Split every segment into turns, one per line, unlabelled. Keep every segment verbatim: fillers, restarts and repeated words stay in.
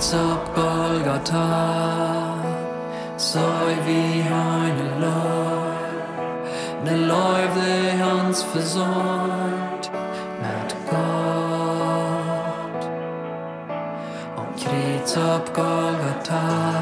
kruis op Golgotha, så vi eine Leib, ne Leib, der uns versorgt mit Gott. Om kruis op Golgotha,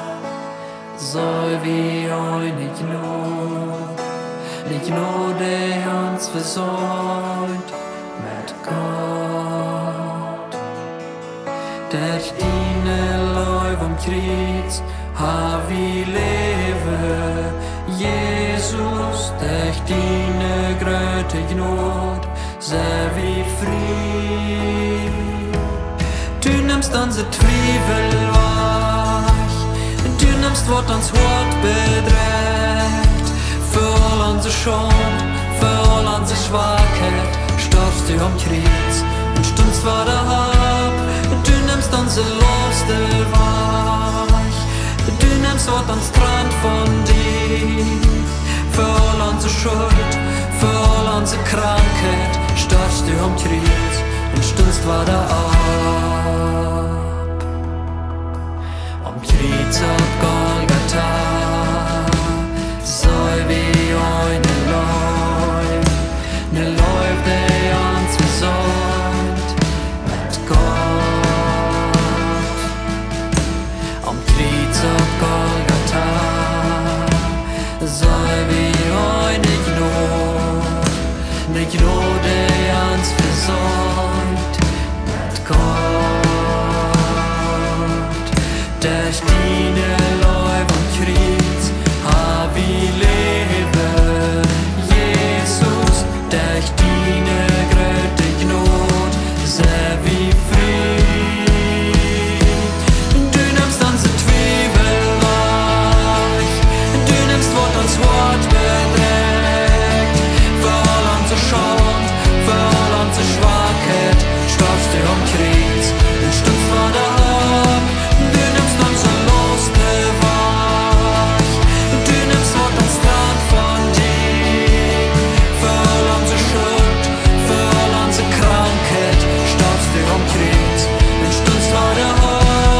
så vi eine Gnade, ne Gnade, der uns versorgt mit Gott. Der dine Leib om kruis har vi leve, Jesus, der dine gröte gnad, ser vi fri. Du nimmst unser Twivel weg, du nimmst, wat uns hart bedrängt, für all unsere Schuld, für all unsere Schwachheit, stirbst du am Kreuz und stundst vor der Hab. Du nimmst unsere Last weg, du nimmst, wat uns trennt von dir, für all unsere Schuld, für all unsere Krankheit, stirbst du am Kreuz und stundst vor der Hab. Am Kreuz auf Golgatha, soll wie eine Leib, ne Leib, der uns versorgt mit Gott. Am Kreuz auf Golgatha, soll wie eine Gnade, ne Gnade, der uns versorgt mit Gott. Der dine Leib am Kreuz hab ich lebe, Jesus, der dine gröte Gnad, ser vi fri. Du nimmst unsere Twivel weg, du nimmst, wat uns hart bedrängt, für all unsere Schuld, für all unsere Schwachheit, stirbst du am Kreuz und stundst vor der Hab. Du nimmst unsere Last weg, du nimmst, wat uns trennt von dir, für all unsere Schuld, für all unsere Krankheit, stirbst du am Kreuz und stundst vor der Hab.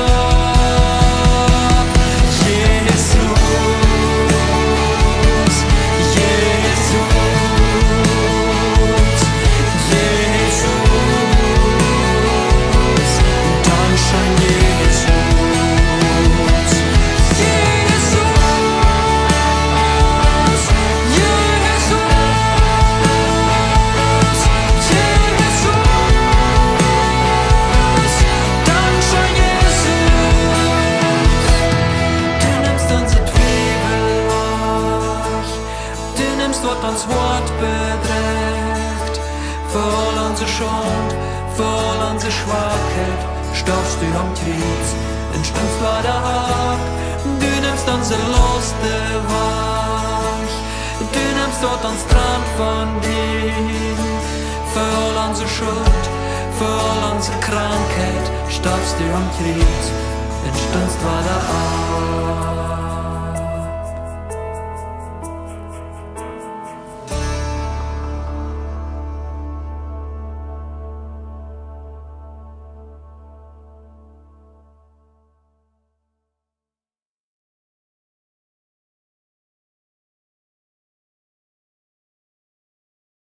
Wat uns hart bedrängt, für all unsere Schuld, für all unsere Schwachheit, stirbst du am Kreuz und stundst vor der Hab. Du nimmst unsere Last weg, du nimmst, wat uns trennt von dir, für all unsere Schuld, für all unsere Krankheit, stirbst du am Kreuz und stundst vor der Hab.